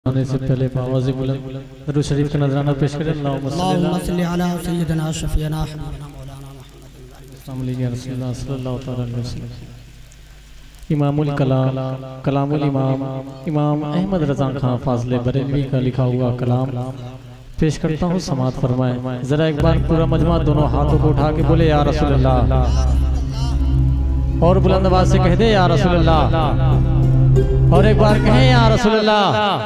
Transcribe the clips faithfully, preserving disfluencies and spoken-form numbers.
आने से पहले आवाज़ बुलंद दरूद शरीफ का नजराना पेश करें। अल्लाहुम्मा सल्ली अला सय्यिदना शफीना हबीबना मौलाना मुहम्मद सल्लल्लाहु अलैहि वसल्लम। इमामुल कलाम कलामुल इमाम इमाम अहमद रज़ा खां फाज़ले बरेलवी का लिखा हुआ कलाम पेश करता हूँ, समाअत फरमाएं। जरा एक बार पूरा मजमा दोनों हाथों को उठा के बोले या रसूल अल्लाह, और बुलंद आवाज से कह दे या रसूल अल्लाह, और एक बार कहें या रसूल अल्लाह।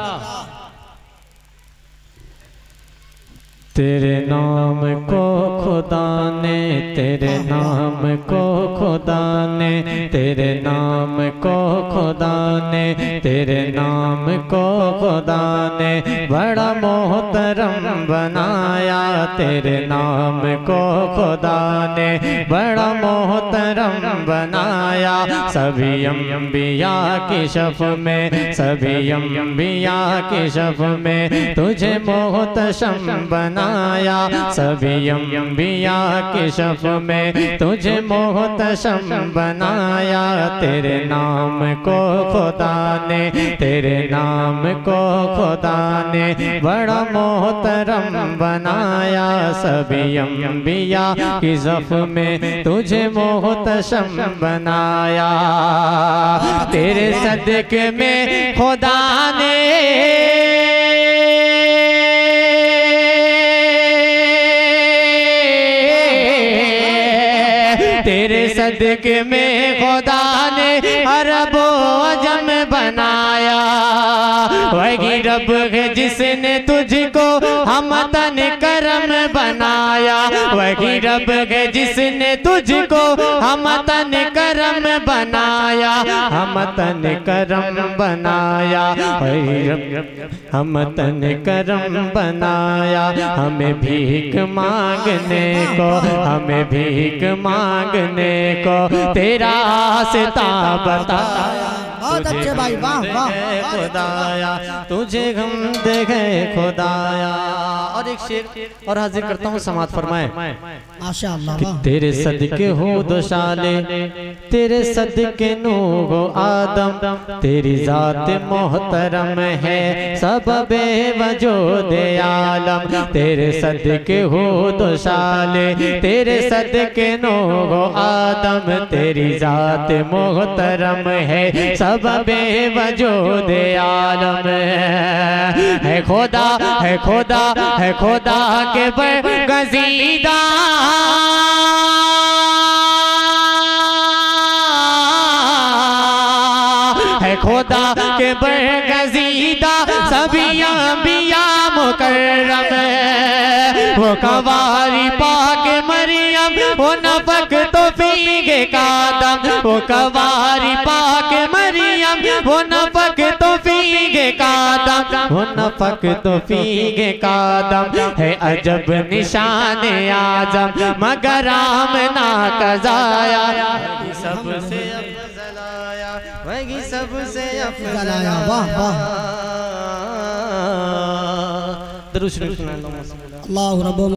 तेरे नाम को खुदा ने, तेरे नाम को खुदा ने, तेरे नाम को खुदा ने, तेरे नाम को खुदा ने बड़ा मोहतरम बनाया। तेरे नाम को खुदा ने बड़ा मोहतरम बनाया। सभी अंबिया की शफ में, सभी अंबिया की शफ में तुझे मोहतशम बना आया। सभी अंबिया के शफ में तुझे मोहतशम बनाया। तेरे नाम को खुदा ने, तेरे नाम को खुदा ने बड़ा मोहतरम बनाया। सभी अंबिया की शफ में तुझे मोहतशम बनाया। तेरे सदके में खुदा ने, तेरे सदके में खुदा ने अरबो अजम बनाया। वही रब है जिसने तुझको हमतन करम बनाया। वही रब है जिसने तुझको हमतन करम बनाया। हमतन करम बनाया, वही रब हमतन करम बनाया। हमें भीख मांगने को, हमें भीख मांगने को तेरा रास्ता बताया। बहुत अच्छे भाई, वाह वाह खुदाया, तुझे हम देखे खुदाया। और एक शेर और हाजिर करता हूँ, समाअत फरमाए। माशाअल्लाह। तेरे सदके हो दोशाले, तेरे सदके नूह आदम, तेरी जात मोहतरम है सबबे वजूद आलम। तेरे सदके हो दोशाले, तेरे सदके नूह आदम, तेरी जात मोहतरम है सबबे वजूद आलम। है खुदा, है खुदा, है खुदा के बरगज़ीदा, है खुदा के बरगज़ीदा सभी अंबिया मुकर्रम। वो कवारी पाक मरियम, वो नफक तो फीगे कादम। वो कवारी पाक मरियम, वो नफक तो फीगे कादम। वो नफक तो फीगे कादम है अजब निशान आजम, मगर आमना कज़ाया। सबसे अफज़ल आया, वही सबसे अफज़ल आया। वाह वाह। दरूद शरीफ अल्लाह रब्बो